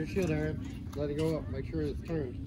shield iron. Let it go up. Make sure it's turned.